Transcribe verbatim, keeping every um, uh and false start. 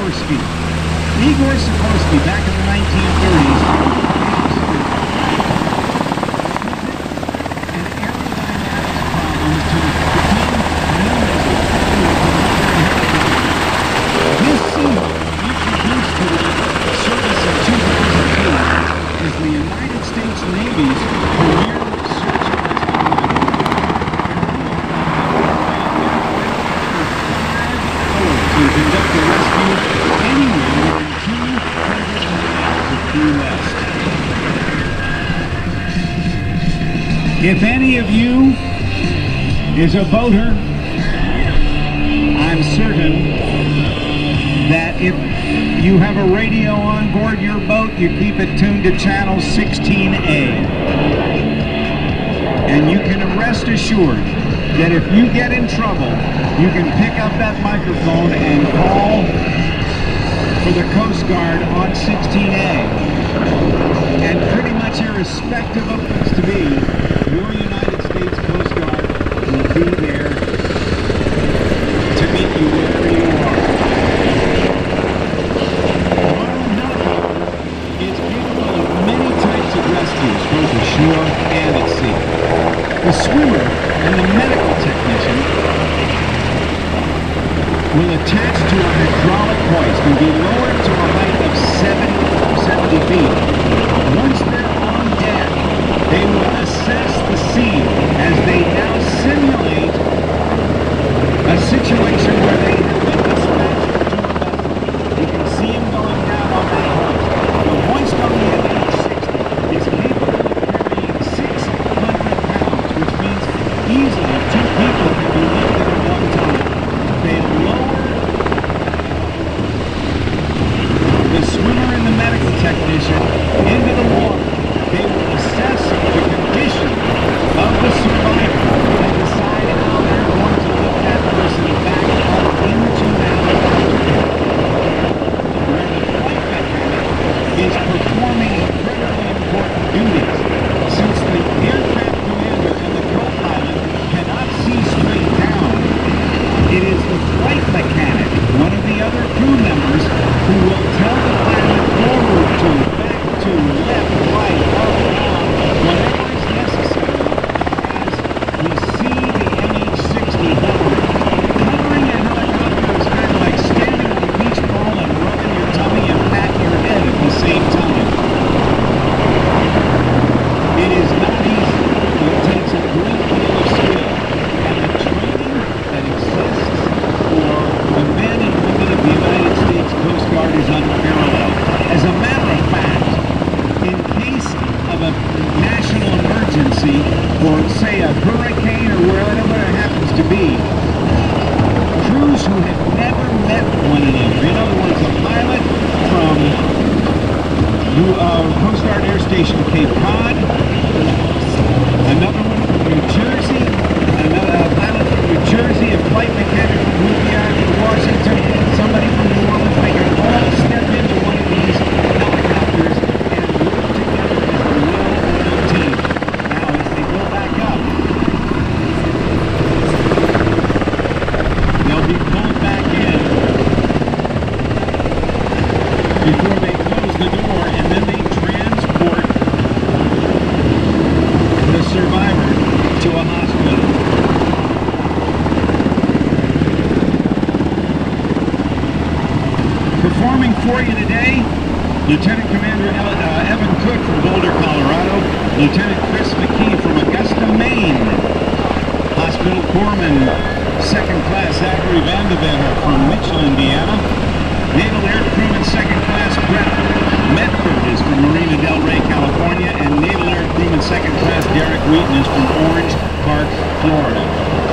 Sikorsky. Igor Sikorsky, back in the nineteen thirties, an aerodynamics problem to become known as a This Seahawk, introduced to the service in two thousand eight, is the United States Navy's premier search and rescue to conduct a rescue anywhere within two hundred miles of Key West. If any of you is a boater, I'm certain that if you have a radio on board your boat, you keep it tuned to channel sixteen A. And you can rest assured that if you get in trouble, you can pick up that microphone and call for the Coast Guard on sixteen A. And pretty much irrespective of what's to be, your United States Coast Guard will be there to meet you wherever you are. It's capable of many types of rescues, both ashore and at sea. The swimmer and the medical technician will attach to a hydraulic hoist and be lowered to a height of seventy feet. Once they're on deck, they will assess the scene as they now simulate a situation where they have been dispatched to a vessel. You can see them going down on that hoist. The hoist on the M H sixty is capable of carrying six hundred pounds, which means easily two people can be lifted at one time. They lower the swimmer and the medical technician into the water. They will assess the condition of the survivor and decide how they're going to lift that person back up into that water, where the flight mechanic is performing incredibly important duties. Since the aircraft commander and the co-pilot cannot see straight down, it is the flight mechanic, one of the other crew members, who will tell the pilot forward to, back to, left, right, up, down, whatever is necessary, as we see the M H sixty hovering. Hovering a helicopter is kind of like standing on a beach ball and rubbing your tummy and patting your head at the same time. It is not easy. It takes a great deal of skill, and the training that exists for the men and women of the United States Coast Guard is unparalleled. As a matter of fact, in case of a national emergency, or say a hurricane or wherever it happens to be, crews who have never met one another, in other words, a pilot from uh, Coast Guard Air Station Cape Cod, another one from New Jersey, another uh, pilot from New Jersey, a flight mechanic from Louisiana, Washington, somebody from New Orleans, they can all step into one of these helicopters and work together as a well-oiled team. Now, as they go back up, they'll be pulled back in before they close the door, and then they transport the survivor to a hospital. Performing for you today, Lieutenant Commander uh, Evan Cook from Boulder, Colorado, Lieutenant Chris McKee from Augusta, Maine, Hospital Corpsman Second Class Zachary Vandevetter from Mitchell, Indiana, Naval Air Crewman Second Class Brett Medford is from Marina Del Rey, California, and Naval Air Crewman Second Class Derek Wheaton is from Orange Park, Florida.